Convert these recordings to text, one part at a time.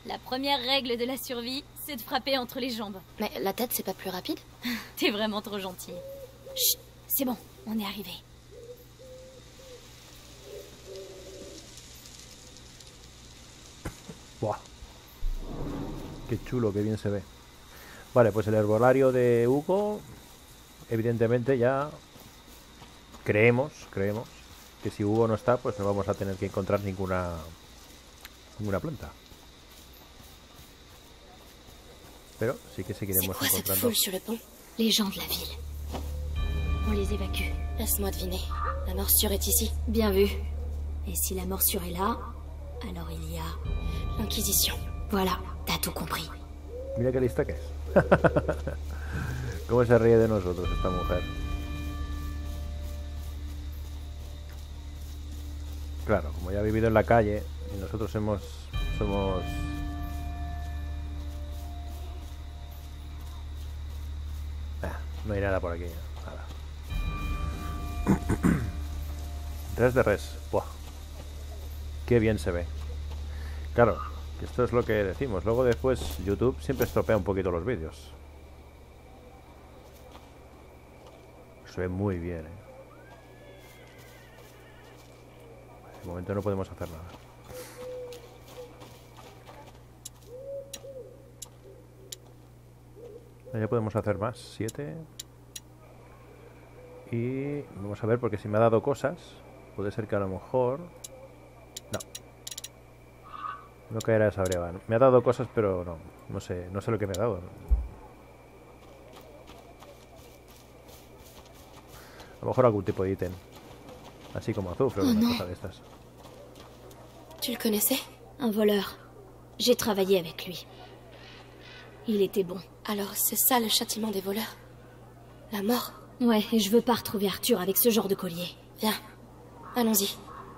La première règle de la survie, c'est de frapper entre les jambes. Mais la tête, c'est pas plus rapide? T'es vraiment trop gentil. Chut, c'est bon, on est arrivé. Buah. Qué chulo, qué bien se ve. Vale, pues el herbolario de Hugo, evidentemente ya creemos que si Hugo no está, pues no vamos a tener que encontrar ninguna planta. Pero sí que seguiremos encontrando. Sur le pont? Les gens de la ville. On les évacue. Laisse-moi deviner. La morsure est ici. Bien vu. Et si la morsure est là, alors il y a... L'Inquisition. Voilà, t'as tout compris. Mira qué lista que es. Cómo se ríe de nosotros esta mujer. Claro, como ya ha vivido en la calle y nosotros somos... no hay nada por aquí, nada. Res de res. Buah. Qué bien se ve. Claro, que esto es lo que decimos. Luego después YouTube siempre estropea un poquito los vídeos. Se ve muy bien, ¿eh? De momento no podemos hacer nada. Ya podemos hacer más, 7. Y vamos a ver, porque si me ha dado cosas, puede ser que a lo mejor... No caerá esa breva. Me ha dado cosas, pero no sé lo que me ha dado. A lo mejor algún tipo de ítem. Así como azufre o una cosa de estas. Tu le connaissais? Un voleur. J'ai travaillé avec lui. Il était bon. Alors c'est ça le châtiment des voleurs? La mort? Ouais, et je veux pas retrouver Arthur avec ce genre de collier. Viens, allons-y.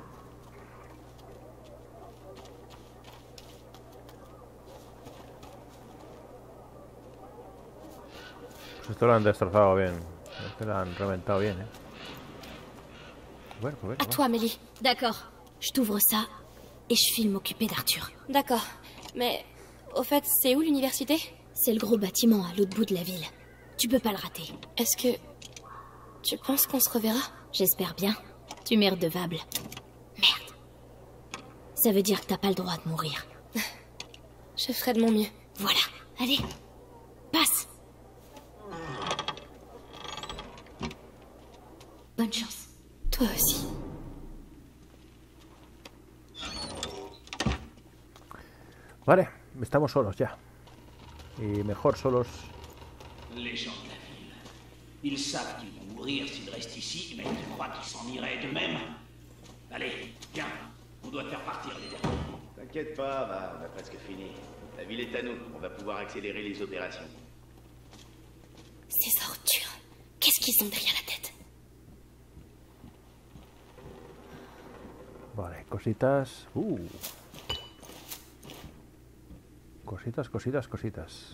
Pues esto lo han destrozado bien. Esto lo han reventado bien, ¿eh? Bueno, pues À toi, Mélie. D'accord. Je t'ouvre ça et je file m'occuper d'Arthur. D'accord. Mais, au fait, c'est où l'université? C'est le gros bâtiment à l'autre bout de la ville. Tu peux pas le rater. Est-ce que... Tu penses qu'on se reverra? J'espère bien. Tu m'es redevable. Merde. Ça veut dire que t'as pas le droit de mourir. Je ferai de mon mieux. Voilà. Allez. Passe. Bonne chance. Toi aussi. Vale, estamos solos ya. Y mejor solos. Les gens de la ville. Ils savent qu'ils vont mourir s'ils restent ici, mais ils croient qu'ils s'en iraient d'eux-mêmes. Allez, viens, on doit faire partir les derniers. T'inquiète pas, on a presque fini. La ville est à nous, on va pouvoir accélérer les opérations. Ces ordures. Qu'est-ce qu'ils ont derrière la tête? Vale, cositas. Cositas.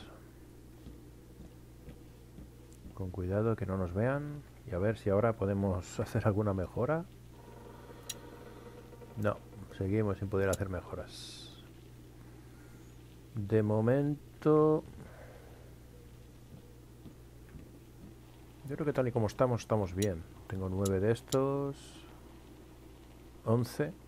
Con cuidado que no nos vean. Y a ver si ahora podemos hacer alguna mejora. No, seguimos sin poder hacer mejoras. De momento... Yo creo que tal y como estamos bien. Tengo 9 de estos. 11.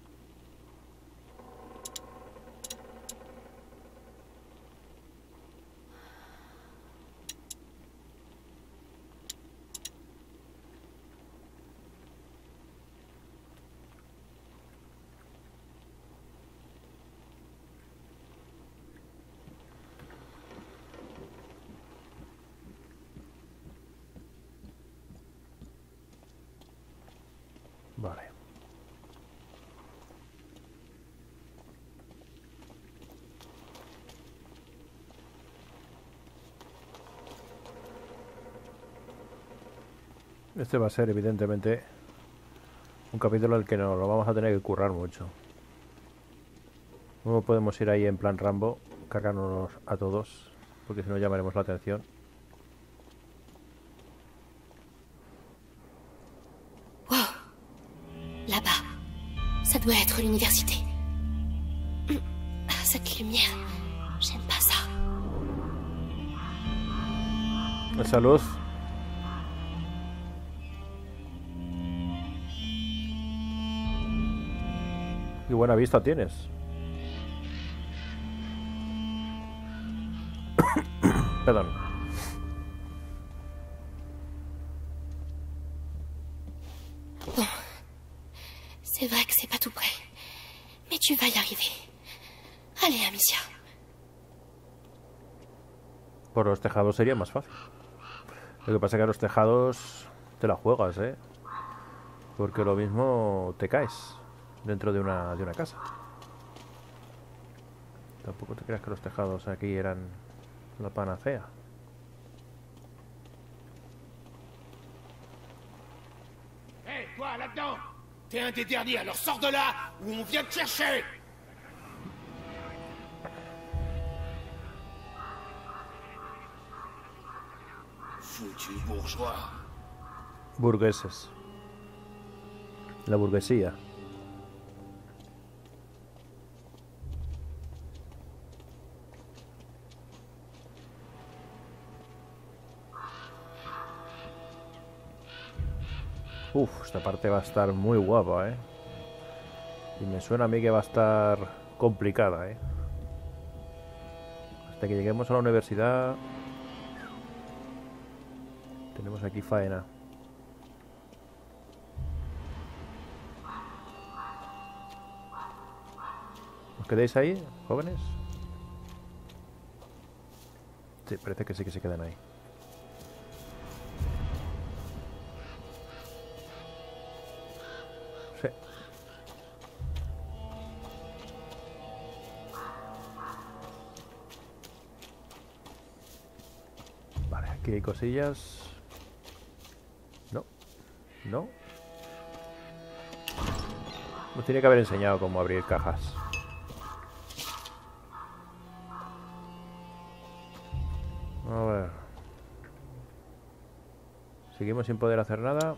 Vale. Este va a ser evidentemente un capítulo al que nos lo vamos a tener que currar mucho. No podemos ir ahí en plan Rambo, cargándonos a todos, porque si no llamaremos la atención. Wow. Là-bas. Ça doit être l'université. Cette lumière. J'aime pas ça. Esa luz. Qué buena vista tienes. Perdón. Bon. C'est vrai que c'est pas tout près. Mais tu vas y arriver. Allez, Amicia. Por los tejados sería más fácil. Lo que pasa es que a los tejados te la juegas, ¿eh? Porque lo mismo te caes dentro de una casa. Tampoco te creas que los tejados aquí eran la panacea. Hé, toi, là-dedans! T'es un des derniers, alors sors de là, ou on vient te chercher! Foutu bourgeois. Burgueses. La burguesía. Uf, esta parte va a estar muy guapa, ¿eh? Y me suena a mí que va a estar complicada, ¿eh? Hasta que lleguemos a la universidad... Tenemos aquí faena. ¿Os quedáis ahí, jóvenes? Sí, parece que sí que se quedan ahí. Sí. Vale, aquí hay cosillas. No. No. Nos tiene que haber enseñado cómo abrir cajas. A ver. Seguimos sin poder hacer nada.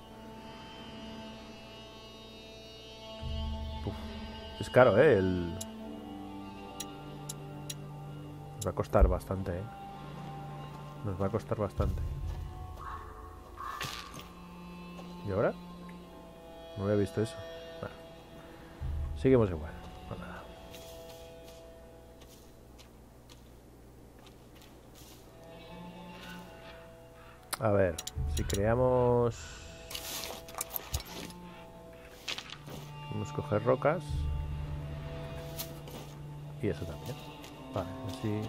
Uf, es caro, ¿eh? Nos va a costar bastante, ¿eh? Nos va a costar bastante. ¿Y ahora? No había visto eso. Bueno. Seguimos igual. No, nada. A ver, si creamos... Vamos a coger rocas. Y eso también. Vale, así...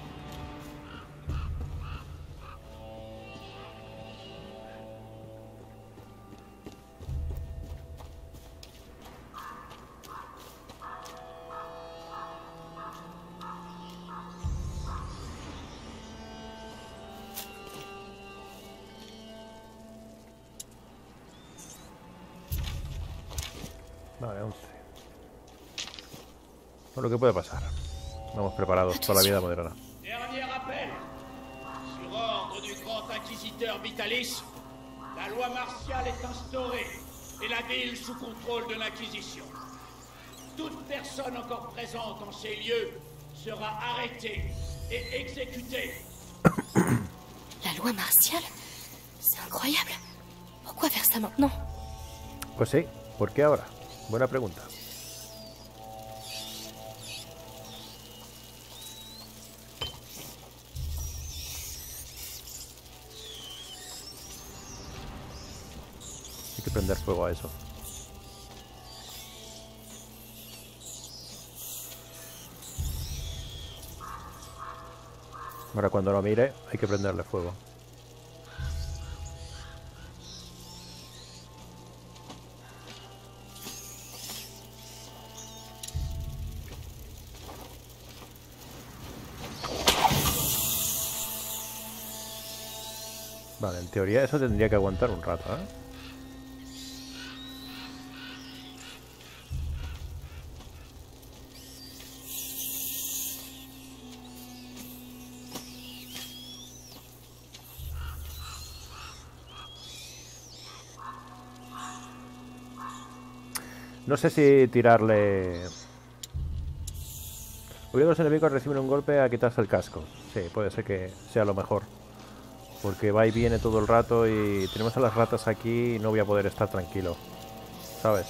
Vale, 11. Bueno, ¿qué puede pasar? Vamos preparados para la vida moderna. Dernier appel. Sur ordre du grand inquisiteur Vitalis, la loi martiale est instaurée et la ville sous contrôle de l'Inquisition. Toute personne encore présente en ces lieux sera arrêtée et exécutée. La loi martiale? C'est incroyable. Pourquoi faire ça maintenant? Pues sí, ¿por qué ahora? Buena pregunta. Hay que prender fuego a eso. Ahora cuando lo mire hay que prenderle fuego. Vale, en teoría eso tendría que aguantar un rato, ¿eh? No sé si tirarle... Obliga a los enemigos a recibir un golpe a quitarse el casco. Sí, puede ser que sea lo mejor. Porque va y viene todo el rato y tenemos a las ratas aquí y no voy a poder estar tranquilo. ¿Sabes?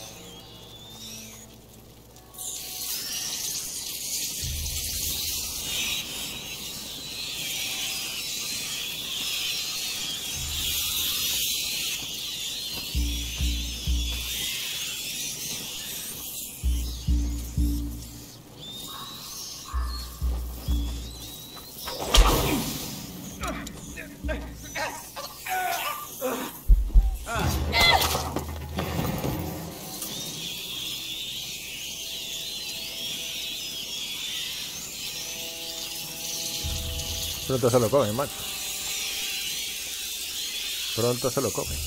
Pronto se lo comen, macho. Pronto se lo comen.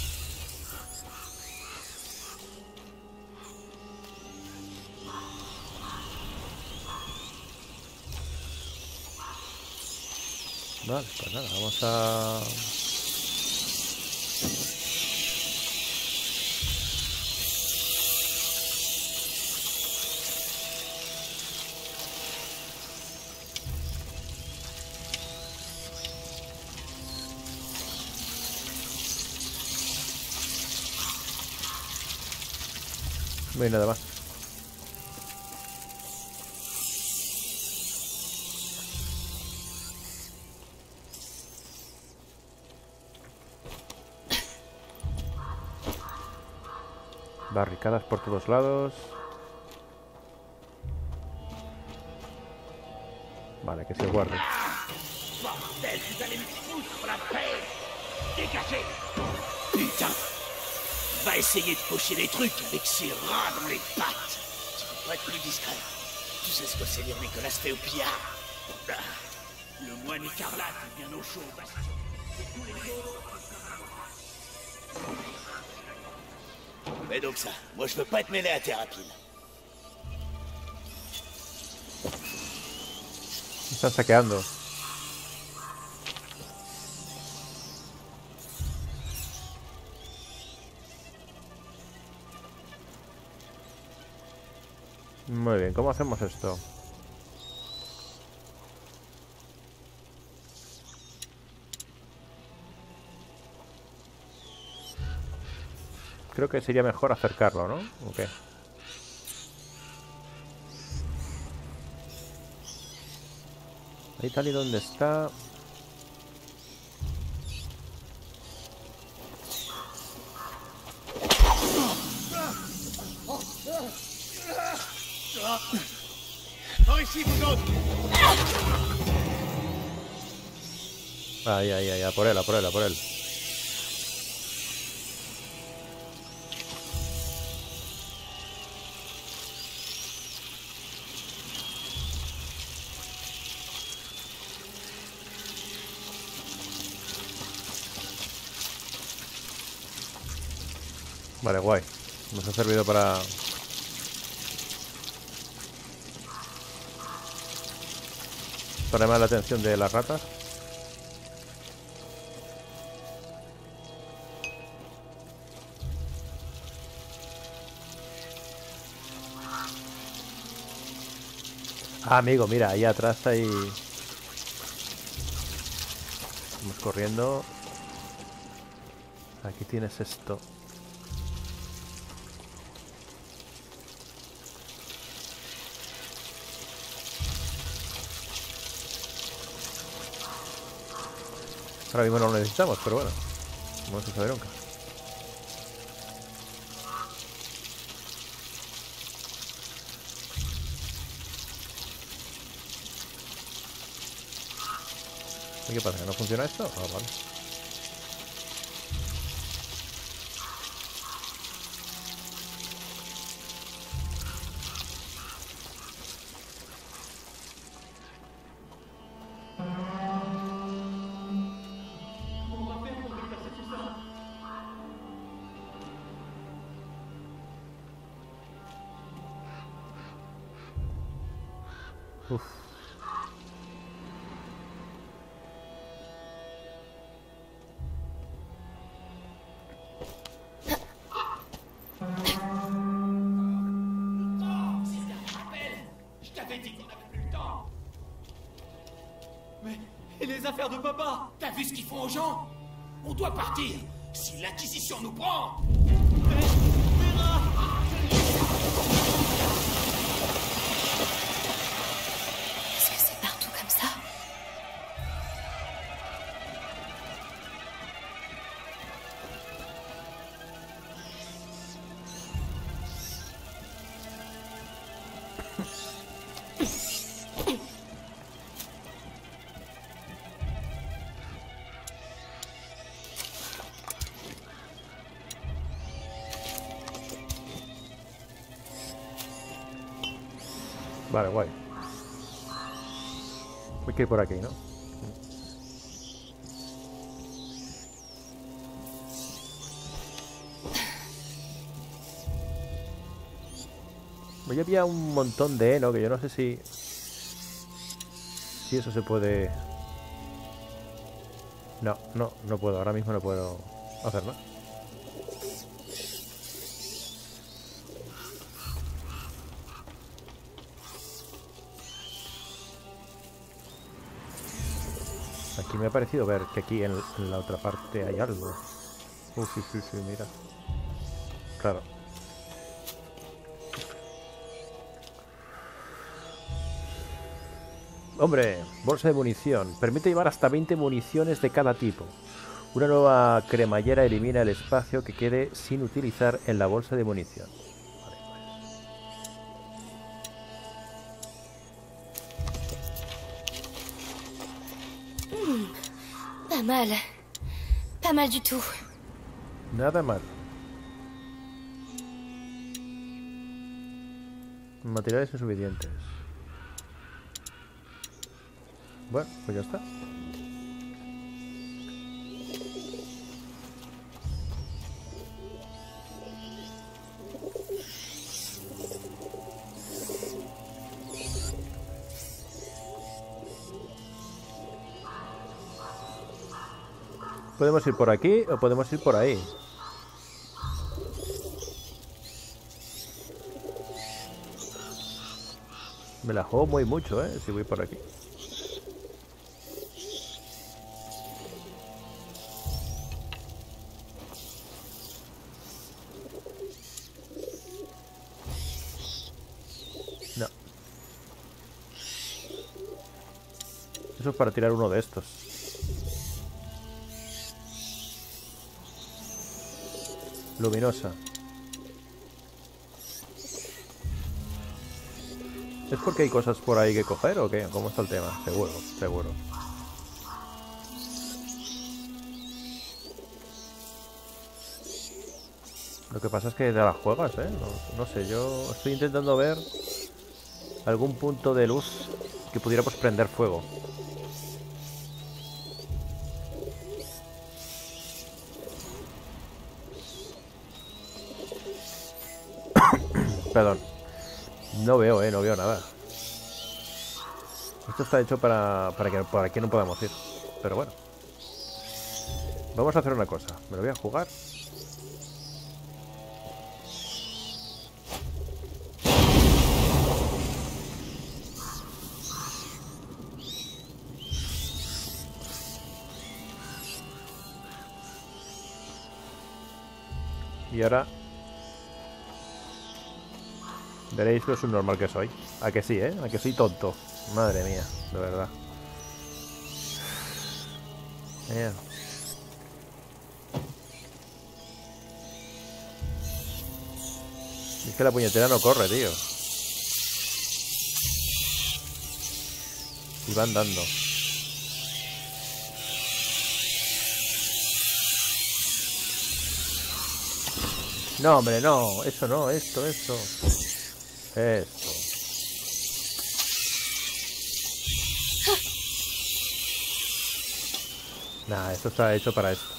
Vale, pues nada, vamos a... No hay nada más. Barricadas por todos lados. Vale, que se guarde. Bordel, vous allez me foutre la paix. Dégagez. Putain. Va essayer de pocher des trucs avec ces rats dans les pattes. Tu peux pas être plus discret. Tu sais ce que c'est lire Nicolas Théopia. Le moine écarlate est bien au chaud au bastion. Mais donc ça, moi je veux pas être mêlé à tes rapides. Están saqueando. Muy bien, ¿cómo hacemos esto? Creo que sería mejor acercarlo, ¿no? ¿O qué? Ahí tal y donde está. Par ici, vous autres. Ahí, ahí, ahí, a por él, a por él, a por él. Vale, guay. Nos ha servido para llamar la atención de las ratas. Ah, amigo, mira, ahí atrás hay... Vamos corriendo. Aquí tienes esto. Ahora mismo no lo necesitamos, pero bueno, no se sabe nunca. ¿Y qué pasa? ¿Que no funciona esto? Ah, vale. Uf. Je t'avais dit qu'on avait plus le temps. Mais... Et les affaires de papa? T'as vu ce qu'ils font aux gens? On doit partir. Si l'Inquisition nous prend... Est-ce que c'est partout comme ça? Vale, guay. Hay que ir por aquí, ¿no? Hoy había un montón de heno que yo no sé si eso se puede... No puedo, ahora mismo no puedo hacerlo. Aquí me ha parecido ver que aquí en la otra parte hay algo. Sí, mira. Claro. Hombre, bolsa de munición. Permite llevar hasta 20 municiones de cada tipo. Una nueva cremallera elimina el espacio que quede sin utilizar en la bolsa de munición. Pas mal. Pas mal du tout. Nada mal. Materiales insuficientes. Bueno, pues ya está. Podemos ir por aquí o podemos ir por ahí. Me la juego muy mucho, si voy por aquí. No. Eso es para tirar uno de estos. Luminosa. ¿Es porque hay cosas por ahí que coger o qué? ¿Cómo está el tema? Seguro, seguro. Lo que pasa es que te las juegas, no sé, yo estoy intentando ver algún punto de luz que pudiéramos prender fuego. Perdón. No veo, no veo nada. Esto está hecho para que por aquí no podamos ir. Pero bueno. Vamos a hacer una cosa. Me lo voy a jugar. Y ahora... veréis lo subnormal que soy. ¿A que sí, ¿A que soy tonto? Madre mía, de verdad. Es que la puñetera no corre, tío. Y va andando. No, hombre, no. Eso no, esto. Esto. Nah, esto está hecho para esto.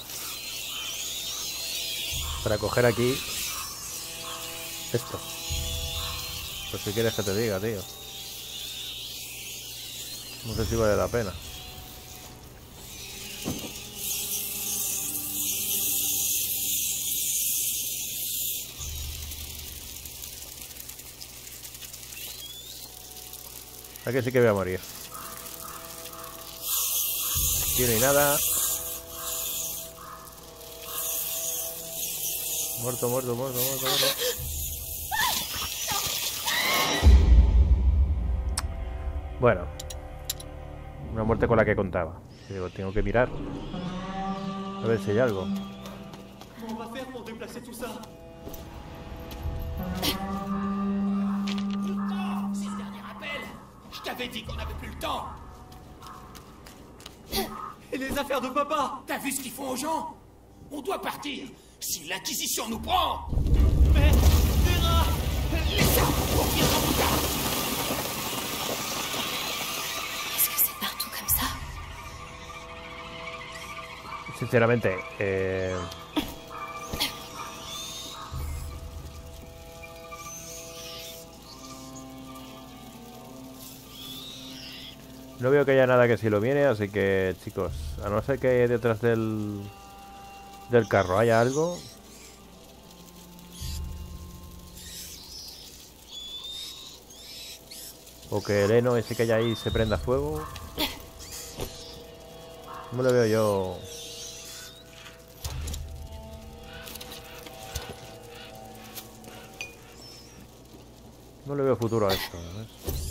Para coger aquí esto. Pues si quieres que te diga, tío. No sé si vale la pena. Aquí sí que voy a morir. Aquí no hay nada. Muerto, muerto, muerto, muerto, muerto. Bueno. Una muerte con la que contaba. Digo, tengo que mirar. A ver si hay algo. Comment on va faire pour déplacer tout ça? C'est le dernier appel. Je t'avais dit qu'on n'avait plus le temps. Et les affaires de papa? T'as vu ce qu'ils font aux gens? On doit partir. Si l'Inquisition nous prend... Mais... Vera! Laisse ça, on reviendra plus tard. Est-ce que c'est partout comme ça? Sinceramente, no veo que haya nada que se lo viene, así que, chicos, a no ser que detrás del carro haya algo. O que el heno ese que hay ahí se prenda fuego. No lo veo yo. No le veo futuro a esto, ¿ves?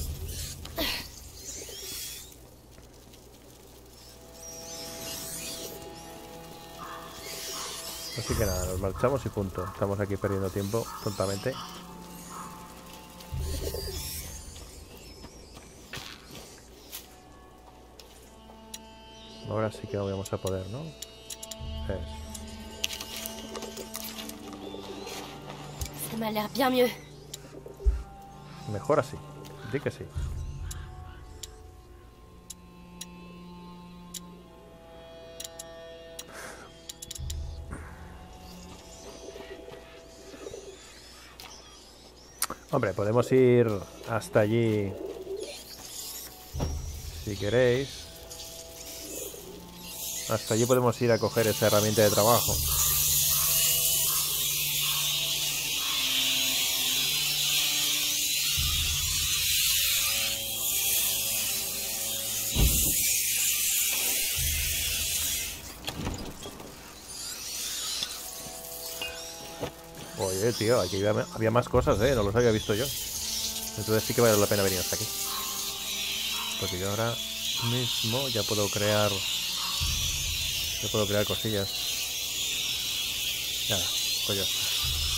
Así que nada, nos marchamos y punto. Estamos aquí perdiendo tiempo tontamente. Ahora sí que vamos a poder, ¿no? Ça m'a l'air bien mieux. Mejor así. Di que sí. Hombre, podemos ir hasta allí si queréis. Hasta allí podemos ir a coger esa herramienta de trabajo. Oye, tío, aquí había más cosas, no los había visto yo. Entonces sí que vale la pena venir hasta aquí. Porque yo ahora mismo ya puedo crear... cosillas. Ya, pues ya está.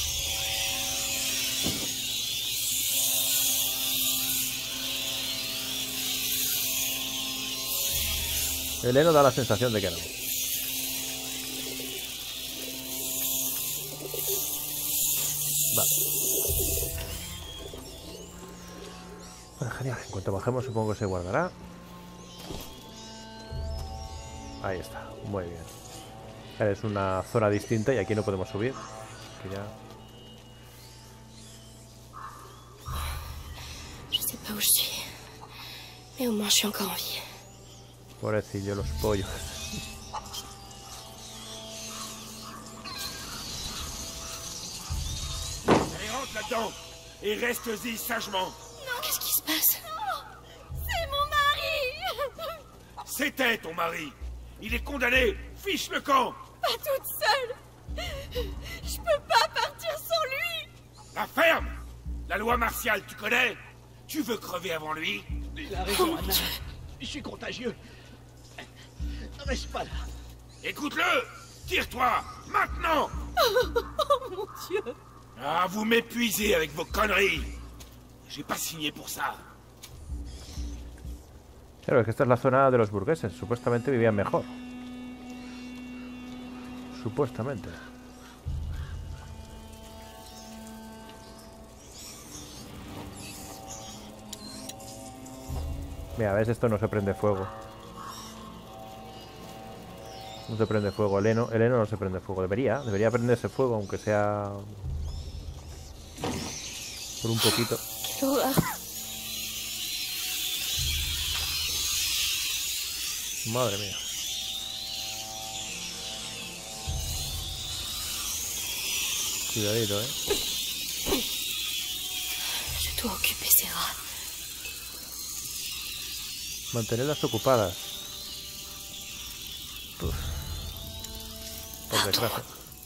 El heno da la sensación de que no. Vale. Bueno, genial. En cuanto bajemos supongo que se guardará. Ahí está. Muy bien. Es una zona distinta y aquí no podemos subir. Que ya... Je sais pas où je suis. Mais au moins je suis encore en vie. Pobrecillo, los pollos. Allez, rentre là-dedans. Et reste-y sagement. Non, qu'est-ce qui se passe? C'est mon mari! C'était ton mari. Il est condamné. Fiche le camp. Pas toute seule! Je peux pas partir sans lui! La ferme. La loi martiale, tu connais? Tu veux crever avant lui? Il a raison, Anna. Je suis contagieux. Reste pas là. Écoute-le. Tire-toi. Maintenant. Oh mon Dieu! Ah, vous m'épuisez avec vos conneries. J'ai pas signé pour ça. Claro, es que esta es la zona de los burgueses. Supuestamente vivían mejor. Supuestamente. Mira, ves, esto no se prende fuego. No se prende fuego. El heno no se prende fuego. Debería prenderse fuego, aunque sea... por un poquito. Quelle horreur. Madre mía. Cuidadito, Je dois occuper ces rats. Mantenerlas ocupadas. Uf. Por desgracia.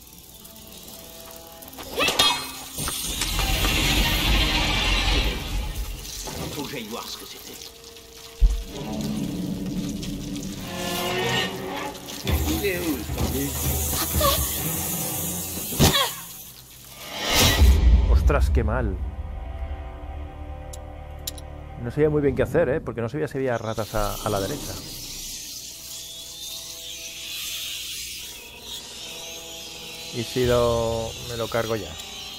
Faut que j'aille voir ce que c'était. Il est où, ce zombie? Ostras, qué mal. No sabía muy bien qué hacer, ¿eh? Porque no sabía si había ratas a la derecha. ¿Y si me lo cargo ya?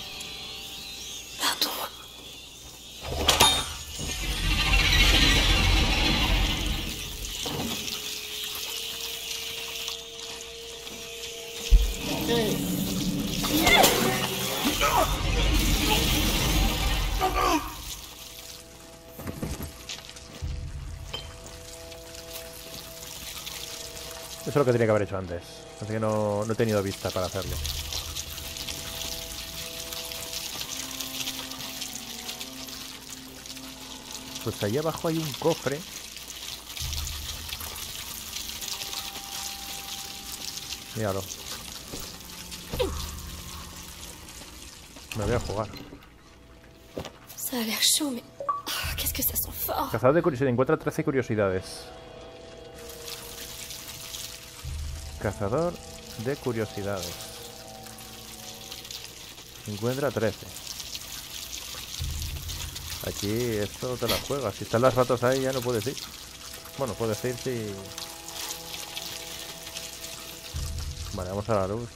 Eso es lo que tenía que haber hecho antes. Así que no he tenido vista para hacerlo. Pues ahí abajo hay un cofre. Míralo. Me voy a jugar. Ça a l'air chaud, mais... Oh, qu'est-ce que ça sent fort. Cazador de curiosidades. Encuentra 13 curiosidades. Cazador de curiosidades. Encuentra 13. Aquí esto te la juegas. Si están las ratas ahí ya no puedes ir. Bueno, puedes ir si... Vale, vamos a la luz.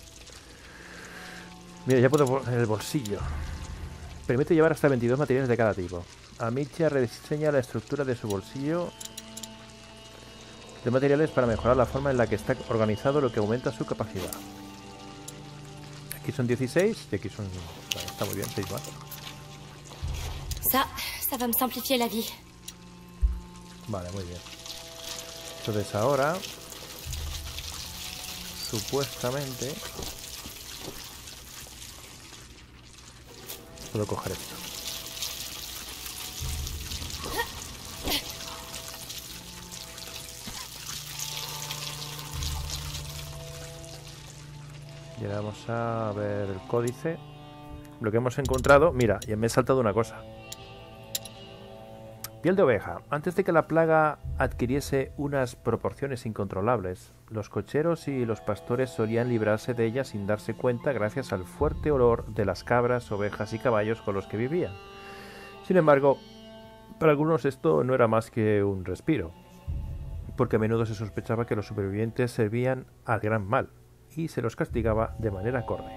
Mira, ya puedo en el bolsillo. Permite llevar hasta 22 materiales de cada tipo. Amicia rediseña la estructura de su bolsillo de materiales para mejorar la forma en la que está organizado, lo que aumenta su capacidad. Aquí son 16 y aquí son... Vale, está muy bien, 6 más. Ça va me simplifier la vie. Vale, muy bien. Entonces ahora... Supuestamente... Puedo coger esto. Y ahora vamos a ver el códice. Lo que hemos encontrado... Mira, ya me he saltado una cosa. Piel de oveja. Antes de que la plaga adquiriese unas proporciones incontrolables, los cocheros y los pastores solían librarse de ella sin darse cuenta gracias al fuerte olor de las cabras, ovejas y caballos con los que vivían. Sin embargo, para algunos esto no era más que un respiro, porque a menudo se sospechaba que los supervivientes servían al gran mal y se los castigaba de manera acorde.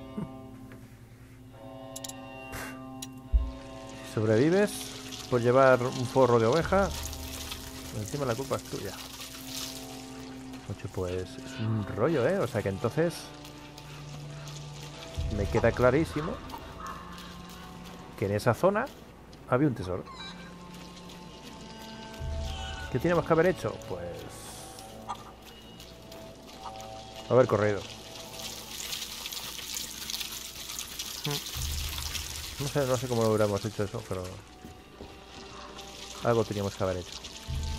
Si sobrevives por llevar un forro de oveja, encima la culpa es tuya. Oye, pues es un rollo, ¿eh? O sea que entonces me queda clarísimo que en esa zona había un tesoro. ¿Qué teníamos que haber hecho? Pues haber corrido. No sé cómo lo hubiéramos hecho eso, pero algo teníamos que haber hecho.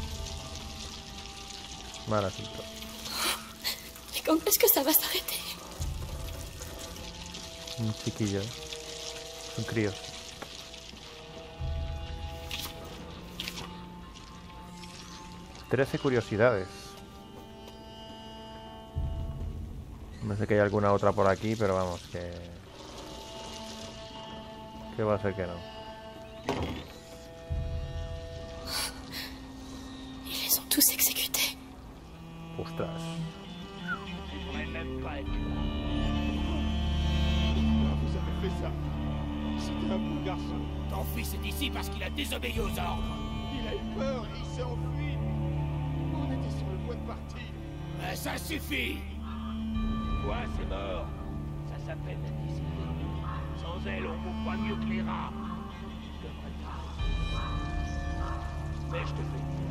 Mal asunto. Mais quand est-ce que ça va s'arrêter? Un chiquillo, ¿eh? Son críos. Trece curiosidades. No sé que hay alguna otra por aquí, pero vamos, que va a ser que no. Ils les ont tous exécutés. Ostras. Il pourrait même pas être là. Pourquoi vous avez fait ça? C'était un bon garçon. Ton fils est ici parce qu'il a désobéi aux ordres. Il a eu peur et il s'est enfui. On était sur le point de partir. Mais ça suffit. Quoi, c'est mort? Ça s'appelle la discipline. Sans elle, on vaut pas mieux que les rats. Je devrais pas. Mais je te fais dire.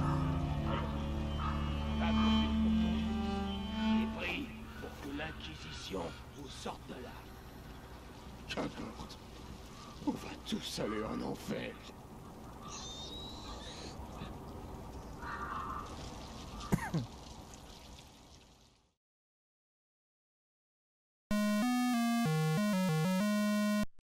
Va courir pour ton fils. Et prie pour que l'Inquisition vous sorte de là. Qu'importe. On va tous aller en enfer.